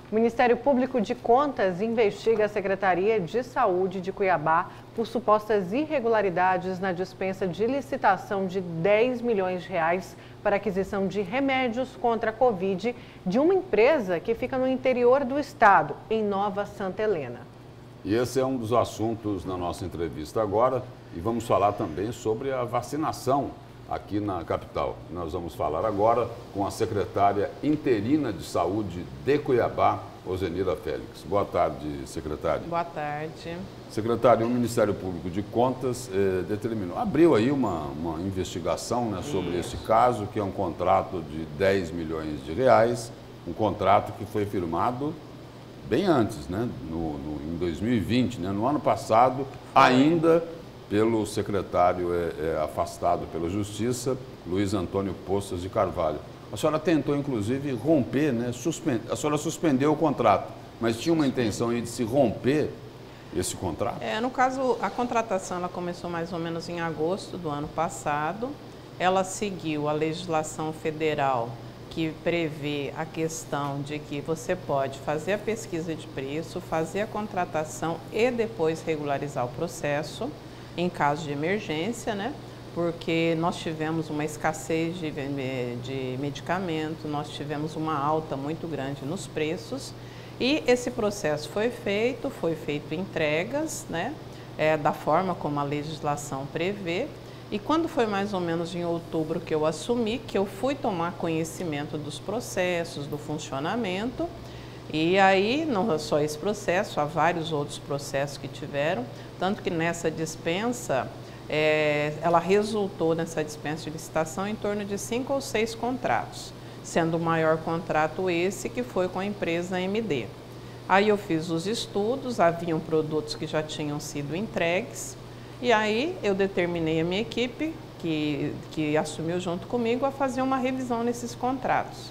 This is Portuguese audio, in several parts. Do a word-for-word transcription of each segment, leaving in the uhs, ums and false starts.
O Ministério Público de Contas investiga a Secretaria de Saúde de Cuiabá por supostas irregularidades na dispensa de licitação de dez milhões de reais para aquisição de remédios contra a Covid de uma empresa que fica no interior do estado, em Nova Santa Helena. E esse é um dos assuntos na nossa entrevista agora e vamos falar também sobre a vacinação aqui na capital. Nós vamos falar agora com a secretária interina de saúde de Cuiabá, Ozenira Félix. Boa tarde, secretária. Boa tarde. Secretária, o Ministério Público de Contas eh, determinou, abriu aí uma, uma investigação, né, sobre Isso. esse caso, que é um contrato de dez milhões de reais, um contrato que foi firmado bem antes, né, no, no, em dois mil e vinte, né, no ano passado, ainda pelo secretário é, é, afastado pela Justiça, Luiz Antônio Poças de Carvalho. A senhora tentou, inclusive, romper, né, suspend... a senhora suspendeu o contrato, mas tinha uma intenção aí de se romper esse contrato? É, no caso, a contratação ela começou mais ou menos em agosto do ano passado. Ela seguiu a legislação federal que prevê a questão de que você pode fazer a pesquisa de preço, fazer a contratação e depois regularizar o processo em caso de emergência, né? Porque nós tivemos uma escassez de, de medicamento, nós tivemos uma alta muito grande nos preços e esse processo foi feito, foi feito entregas, né? É, da forma como a legislação prevê. E quando foi mais ou menos em outubro que eu assumi, que eu fui tomar conhecimento dos processos, do funcionamento, e aí não é só esse processo, há vários outros processos que tiveram, tanto que nessa dispensa, é, ela resultou nessa dispensa de licitação em torno de cinco ou seis contratos, sendo o maior contrato esse que foi com a empresa M D. Aí eu fiz os estudos, haviam produtos que já tinham sido entregues, e aí eu determinei a minha equipe, que, que assumiu junto comigo, a fazer uma revisão nesses contratos.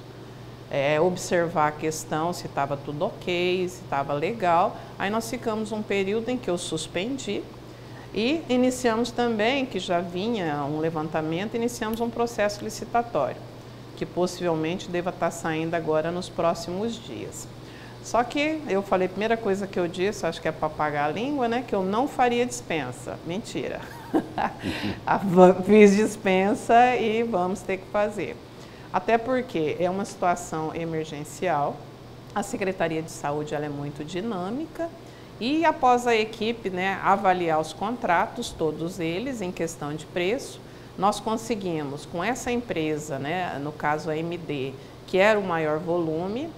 É, observar a questão, se estava tudo ok, se estava legal. Aí nós ficamos um período em que eu suspendi e iniciamos também, que já vinha um levantamento, iniciamos um processo licitatório, que possivelmente deva estar saindo agora nos próximos dias. Só que eu falei, a primeira coisa que eu disse, acho que é para pagar a língua, né, que eu não faria dispensa. Mentira. Fiz dispensa e vamos ter que fazer. Até porque é uma situação emergencial, a Secretaria de Saúde ela é muito dinâmica e após a equipe, né, avaliar os contratos, todos eles em questão de preço, nós conseguimos com essa empresa, né, no caso a M D, que era o maior volume,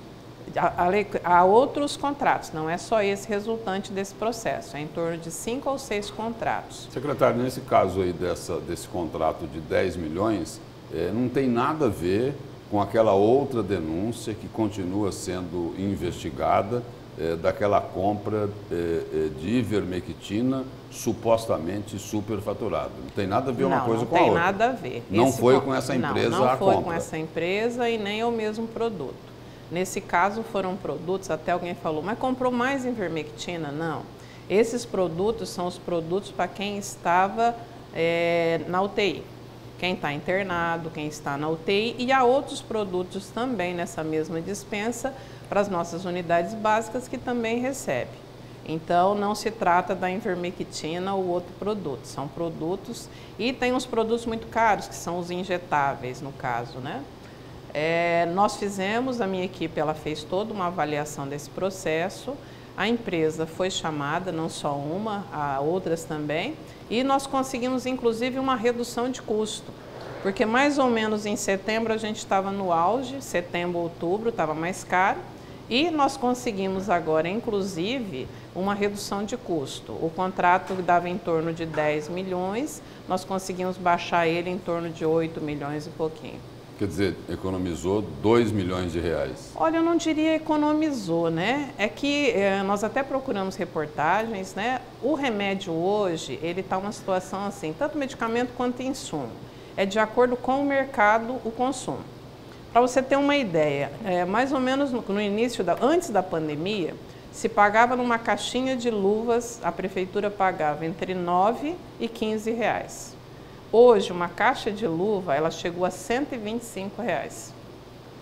há outros contratos, não é só esse resultante desse processo, é em torno de cinco ou seis contratos. Secretário, nesse caso aí dessa, desse contrato de dez milhões, É, não tem nada a ver com aquela outra denúncia que continua sendo investigada, é, daquela compra é, é, de ivermectina supostamente superfaturada. Não tem nada a ver uma não, coisa não com a outra. Não tem nada a ver. Não Esse foi com essa empresa não, não a compra. Não foi com essa empresa e nem o mesmo produto. Nesse caso foram produtos, até alguém falou, mas comprou mais ivermectina? Não. Esses produtos são os produtos para quem estava é, na U T I. Quem está internado, quem está na U T I, e há outros produtos também nessa mesma dispensa para as nossas unidades básicas que também recebe. Então, não se trata da ivermectina ou outro produto, são produtos, e tem uns produtos muito caros, que são os injetáveis, no caso, né? É, nós fizemos, a minha equipe, ela fez toda uma avaliação desse processo, a empresa foi chamada, não só uma, há outras também, e nós conseguimos, inclusive, uma redução de custo, porque mais ou menos em setembro a gente estava no auge, setembro, outubro, estava mais caro, e nós conseguimos agora, inclusive, uma redução de custo. O contrato dava em torno de dez milhões, nós conseguimos baixar ele em torno de oito milhões e pouquinho. Quer dizer, economizou dois milhões de reais. Olha, eu não diria economizou, né? É que é, nós até procuramos reportagens, né? O remédio hoje, ele está uma situação assim, tanto medicamento quanto insumo. É de acordo com o mercado, o consumo. Para você ter uma ideia, é, mais ou menos no, no início, da, antes da pandemia, se pagava numa caixinha de luvas, a prefeitura pagava entre nove e quinze reais. Hoje, uma caixa de luva, ela chegou a cento e vinte e cinco reais.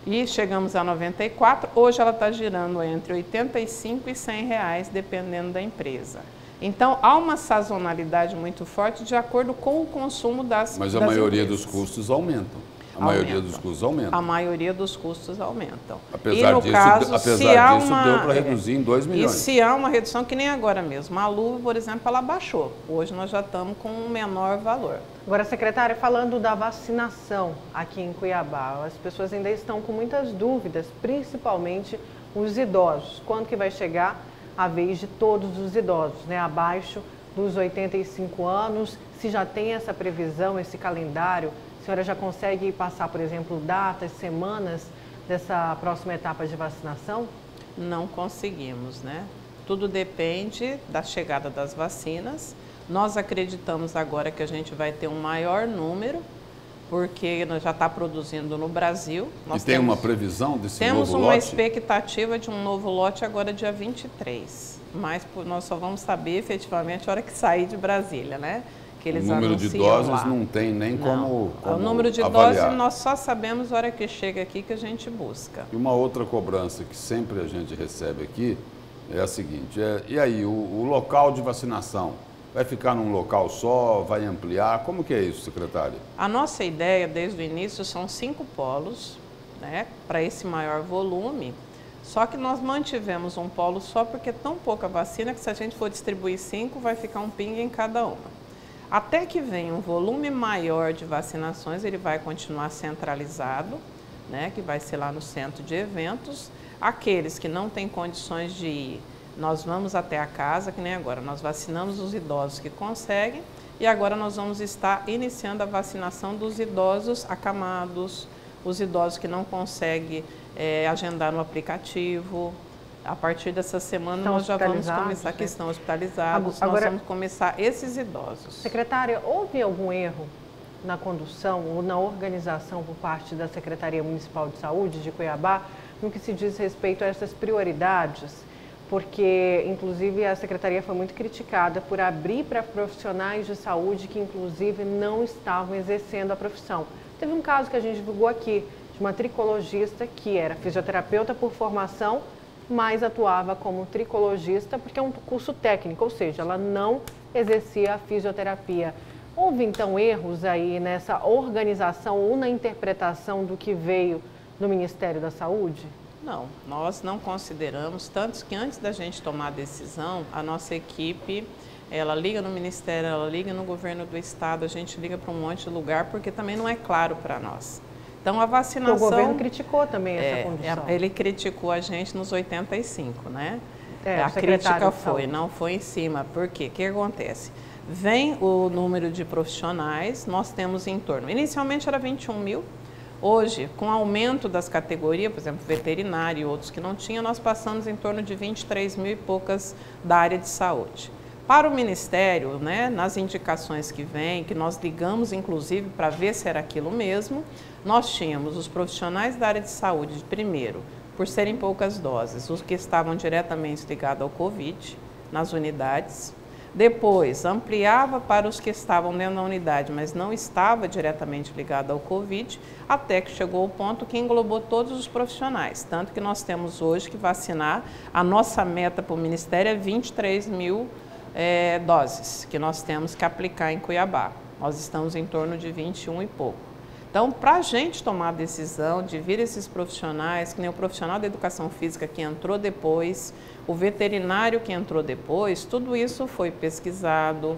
e chegamos a noventa e quatro, hoje ela está girando entre oitenta e cinco e cem reais, dependendo da empresa. Então, há uma sazonalidade muito forte de acordo com o consumo das Mas a das maioria empresas. dos custos aumentam. A Aumentam. maioria dos custos aumenta. A maioria dos custos aumentam. Apesar e no disso, caso, apesar se há disso uma, deu para reduzir em dois milhões. E se há uma redução, que nem agora mesmo. A luva, por exemplo, ela baixou. Hoje nós já estamos com um menor valor. Agora, secretária, falando da vacinação aqui em Cuiabá, as pessoas ainda estão com muitas dúvidas, principalmente os idosos. Quando que vai chegar a vez de todos os idosos, né? Abaixo dos oitenta e cinco anos, se já tem essa previsão, esse calendário, a senhora já consegue passar, por exemplo, datas, semanas dessa próxima etapa de vacinação? Não conseguimos, né? Tudo depende da chegada das vacinas. Nós acreditamos agora que a gente vai ter um maior número, porque nós já está produzindo no Brasil. Nós e tem temos, uma previsão desse temos novo uma lote? expectativa de um novo lote agora dia vinte e três. Mas nós só vamos saber efetivamente a hora que sair de Brasília, né? Que eles o número de anunciam doses lá. não tem nem Não. como, como O número de avaliar. doses nós só sabemos a hora que chega aqui que a gente busca. E uma outra cobrança que sempre a gente recebe aqui é a seguinte, é, e aí, o, o local de vacinação vai ficar num local só, vai ampliar? Como que é isso, secretária? A nossa ideia desde o início são cinco polos, né, para esse maior volume, só que nós mantivemos um polo só porque é tão pouca vacina que se a gente for distribuir cinco, vai ficar um pingue em cada uma. Até que venha um volume maior de vacinações, ele vai continuar centralizado, né, que vai ser lá no centro de eventos. Aqueles que não têm condições de ir, nós vamos até a casa, que nem agora. Nós vacinamos os idosos que conseguem e agora nós vamos estar iniciando a vacinação dos idosos acamados, os idosos que não conseguem é, agendar no aplicativo. A partir dessa semana estão nós já vamos começar, né? que estão hospitalizados, Agora, nós vamos começar esses idosos. Secretária, houve algum erro na condução ou na organização por parte da Secretaria Municipal de Saúde de Cuiabá no que se diz respeito a essas prioridades? Porque, inclusive, a Secretaria foi muito criticada por abrir para profissionais de saúde que, inclusive, não estavam exercendo a profissão. Teve um caso que a gente divulgou aqui, de uma tricologista que era fisioterapeuta por formação, mas atuava como tricologista porque é um curso técnico, ou seja, ela não exercia a fisioterapia. Houve, então, erros aí nessa organização ou na interpretação do que veio do Ministério da Saúde? Não, nós não consideramos, tanto que antes da gente tomar a decisão, a nossa equipe, ela liga no Ministério, ela liga no governo do Estado, a gente liga para um monte de lugar, porque também não é claro para nós. Então, a vacinação... O governo criticou também essa é, condição. Ele criticou a gente nos oitenta e cinco, né? É, a crítica foi, saúde. não foi em cima. Por quê? O que acontece? Vem o número de profissionais, nós temos em torno... Inicialmente era vinte e um mil, hoje, com o aumento das categorias, por exemplo, veterinário e outros que não tinham, nós passamos em torno de vinte e três mil e poucas da área de saúde. Para o Ministério, né, nas indicações que vêm, que nós ligamos inclusive para ver se era aquilo mesmo, nós tínhamos os profissionais da área de saúde, primeiro, por serem poucas doses, os que estavam diretamente ligados ao Covid, nas unidades. Depois, ampliava para os que estavam dentro da unidade, mas não estava diretamente ligado ao Covid, até que chegou o ponto que englobou todos os profissionais. Tanto que nós temos hoje que vacinar, a nossa meta para o Ministério é vinte e três mil é, doses, que nós temos que aplicar em Cuiabá. Nós estamos em torno de vinte e um e pouco. Então, para a gente tomar a decisão de vir esses profissionais, que nem o profissional da educação física que entrou depois, o veterinário que entrou depois, tudo isso foi pesquisado,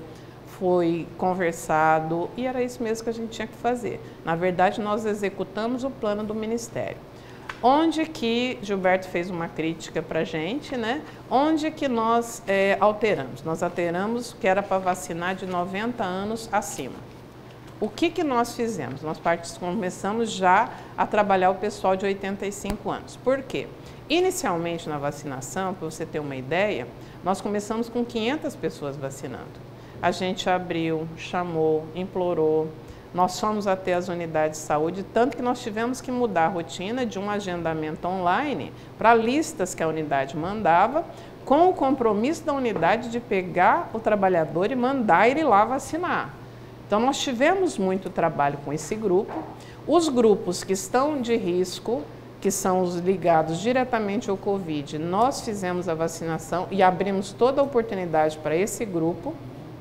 foi conversado e era isso mesmo que a gente tinha que fazer. Na verdade, nós executamos o plano do Ministério. Onde que Gilberto fez uma crítica para a gente, né? Onde que nós é, alteramos? Nós alteramos que era para vacinar de noventa anos acima. O que que nós fizemos? Nós começamos já a trabalhar o pessoal de oitenta e cinco anos. Por quê? Inicialmente na vacinação, para você ter uma ideia, nós começamos com quinhentas pessoas vacinando. A gente abriu, chamou, implorou, nós fomos até as unidades de saúde, tanto que nós tivemos que mudar a rotina de um agendamento online para listas que a unidade mandava, com o compromisso da unidade de pegar o trabalhador e mandar ele lá vacinar. Então, nós tivemos muito trabalho com esse grupo. Os grupos que estão de risco, que são os ligados diretamente ao Covid, nós fizemos a vacinação e abrimos toda a oportunidade para esse grupo.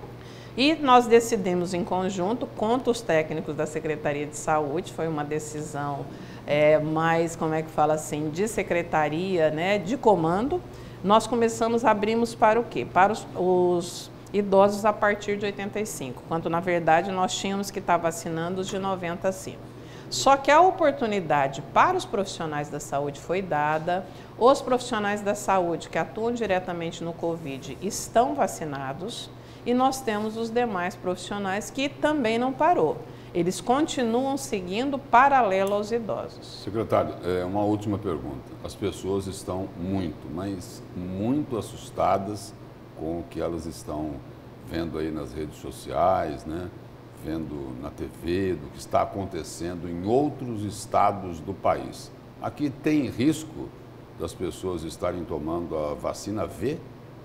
E nós decidimos em conjunto, com os técnicos da Secretaria de Saúde, foi uma decisão é, mais, como é que fala assim, de secretaria, né, de comando. Nós começamos, abrimos para o quê? Para os, os idosos a partir de oitenta e cinco, quando na verdade nós tínhamos que estar vacinando os de noventa acima. Só que a oportunidade para os profissionais da saúde foi dada, os profissionais da saúde que atuam diretamente no Covid estão vacinados e nós temos os demais profissionais que também não parou. Eles continuam seguindo paralelo aos idosos. Secretário, é uma última pergunta. As pessoas estão muito, mas muito assustadas com o que elas estão vendo aí nas redes sociais, né? Vendo na T V, do que está acontecendo em outros estados do país. Aqui tem risco das pessoas estarem tomando a vacina V?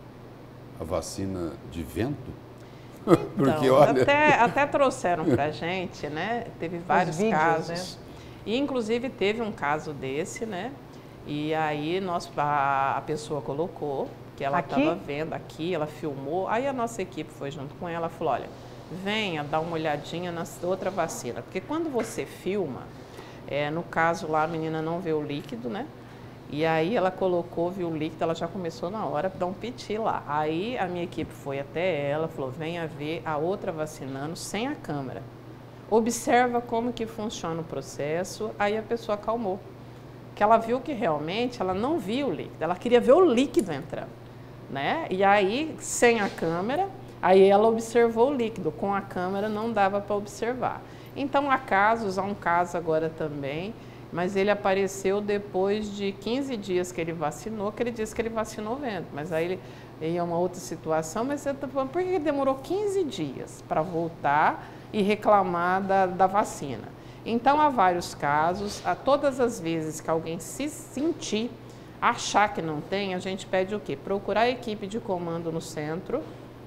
A vacina de vento? Então, Porque, olha... até, até trouxeram para a gente, né? Teve vários vídeos, casos. né? E, inclusive, teve um caso desse, né? E aí nós, a, a pessoa colocou que ela estava vendo aqui, ela filmou. Aí a nossa equipe foi junto com ela e falou, olha, venha dar uma olhadinha na outra vacina. Porque quando você filma, é, no caso lá a menina não vê o líquido, né? E aí ela colocou, viu o líquido, ela já começou na hora para dar um piti lá. Aí a minha equipe foi até ela, falou, venha ver a outra vacinando sem a câmera. Observa como que funciona o processo, aí a pessoa acalmou. Que ela viu que realmente ela não viu o líquido, ela queria ver o líquido entrando, né? E aí, sem a câmera, aí ela observou o líquido, com a câmera não dava para observar. Então há casos, há um caso agora também, mas ele apareceu depois de quinze dias que ele vacinou, que ele disse que ele vacinou vendo, mas aí ele, aí é uma outra situação, mas você está falando, por que ele demorou quinze dias para voltar e reclamar da, da vacina? Então há vários casos, a todas as vezes que alguém se sentir, achar que não tem, a gente pede o quê? Procurar a equipe de comando no centro,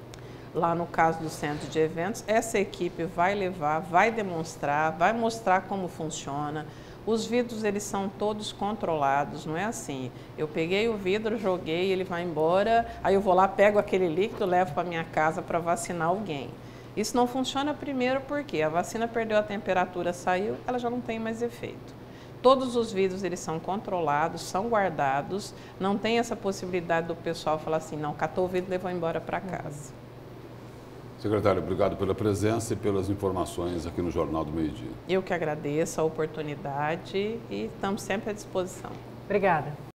lá no caso do centro de eventos, essa equipe vai levar, vai demonstrar, vai mostrar como funciona. Os vidros, eles são todos controlados, não é assim, eu peguei o vidro, joguei, ele vai embora, aí eu vou lá, pego aquele líquido, levo para minha casa para vacinar alguém. Isso não funciona primeiro porque a vacina perdeu a temperatura, saiu, ela já não tem mais efeito. Todos os vidros, eles são controlados, são guardados, não tem essa possibilidade do pessoal falar assim, não, catou o vidro e levou embora para casa. Secretário, obrigado pela presença e pelas informações aqui no Jornal do Meio Dia. Eu que agradeço a oportunidade e estamos sempre à disposição. Obrigada.